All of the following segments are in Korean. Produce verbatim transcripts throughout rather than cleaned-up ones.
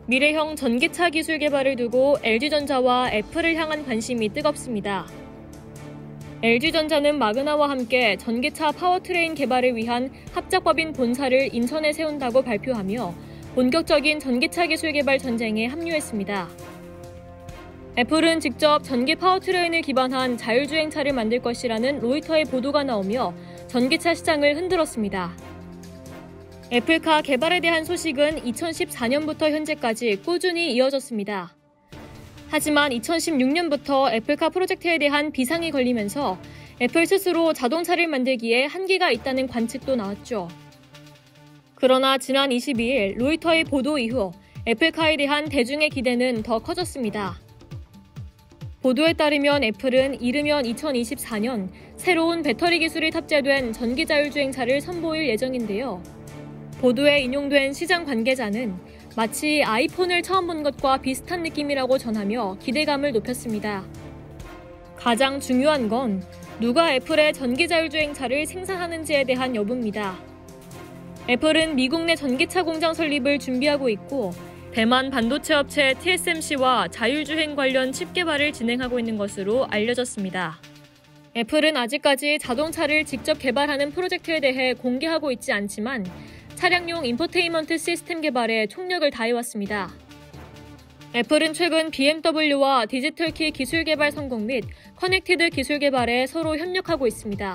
미래형 전기차 기술 개발을 두고 엘지전자와 애플을 향한 관심이 뜨겁습니다. 엘지전자는 마그나와 함께 전기차 파워트레인 개발을 위한 합작법인 본사를 인천에 세운다고 발표하며 본격적인 전기차 기술 개발 전쟁에 합류했습니다. 애플은 직접 전기 파워트레인을 기반한 자율주행차를 만들 것이라는 로이터의 보도가 나오며 전기차 시장을 흔들었습니다. 애플카 개발에 대한 소식은 이천십사 년부터 현재까지 꾸준히 이어졌습니다. 하지만 이천십육 년부터 애플카 프로젝트에 대한 비상이 걸리면서 애플 스스로 자동차를 만들기에 한계가 있다는 관측도 나왔죠. 그러나 지난 이십이 일 로이터의 보도 이후 애플카에 대한 대중의 기대는 더 커졌습니다. 보도에 따르면 애플은 이르면 이천이십사 년 새로운 배터리 기술이 탑재된 전기 자율주행차를 선보일 예정인데요. 보도에 인용된 시장 관계자는 마치 아이폰을 처음 본 것과 비슷한 느낌이라고 전하며 기대감을 높였습니다. 가장 중요한 건 누가 애플의 전기 자율주행차를 생산하는지에 대한 여부입니다. 애플은 미국 내 전기차 공장 설립을 준비하고 있고 대만 반도체 업체 티에스엠씨와 자율주행 관련 칩 개발을 진행하고 있는 것으로 알려졌습니다. 애플은 아직까지 자동차를 직접 개발하는 프로젝트에 대해 공개하고 있지 않지만 차량용 인포테인먼트 시스템 개발에 총력을 다해왔습니다. 애플은 최근 비엠더블유와 디지털키 기술 개발 성공 및 커넥티드 기술 개발에 서로 협력하고 있습니다.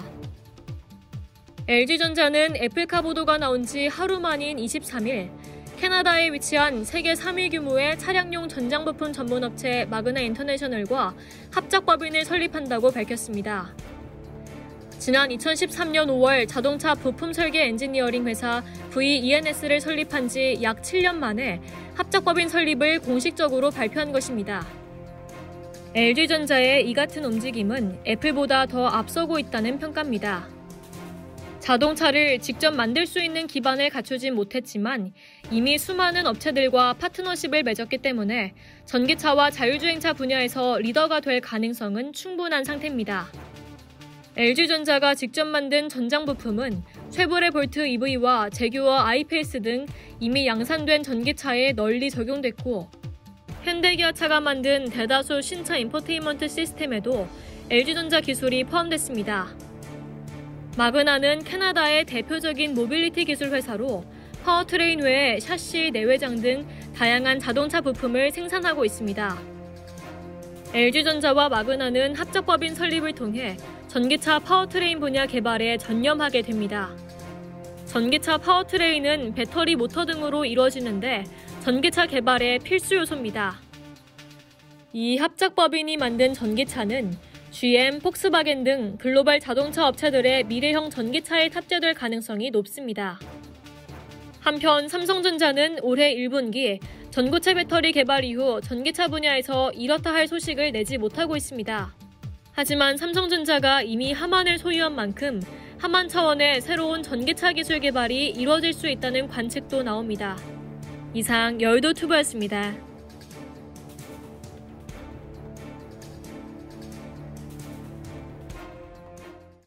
엘지전자는 애플카 보도가 나온 지 하루 만인 이십삼 일 캐나다에 위치한 세계 삼 위 규모의 차량용 전장 부품 전문 업체 마그나 인터내셔널과 합작법인을 설립한다고 밝혔습니다. 지난 이천십삼 년 오월 자동차 부품 설계 엔지니어링 회사 브이이엔에스를 설립한 지 약 칠 년 만에 합작법인 설립을 공식적으로 발표한 것입니다. 엘지전자의 이 같은 움직임은 애플보다 더 앞서고 있다는 평가입니다. 자동차를 직접 만들 수 있는 기반을 갖추진 못했지만 이미 수많은 업체들과 파트너십을 맺었기 때문에 전기차와 자율주행차 분야에서 리더가 될 가능성은 충분한 상태입니다. 엘지전자가 직접 만든 전장 부품은 쉐보레 볼트 이브이와 제규어 아이페이스 등 이미 양산된 전기차에 널리 적용됐고 현대기아차가 만든 대다수 신차 인포테인먼트 시스템에도 엘지전자 기술이 포함됐습니다. 마그나는 캐나다의 대표적인 모빌리티 기술 회사로 파워트레인 외에 샤시, 내외장 등 다양한 자동차 부품을 생산하고 있습니다. 엘지전자와 마그나는 합작법인 설립을 통해 전기차 파워트레인 분야 개발에 전념하게 됩니다. 전기차 파워트레인은 배터리 모터 등으로 이루어지는데 전기차 개발의 필수 요소입니다. 이 합작법인이 만든 전기차는 지엠, 폭스바겐 등 글로벌 자동차 업체들의 미래형 전기차에 탑재될 가능성이 높습니다. 한편 삼성전자는 올해 일 분기 전고체 배터리 개발 이후 전기차 분야에서 이렇다 할 소식을 내지 못하고 있습니다. 하지만 삼성전자가 이미 하만을 소유한 만큼 하만 차원의 새로운 전기차 기술 개발이 이루어질 수 있다는 관측도 나옵니다. 이상 여의도투브였습니다.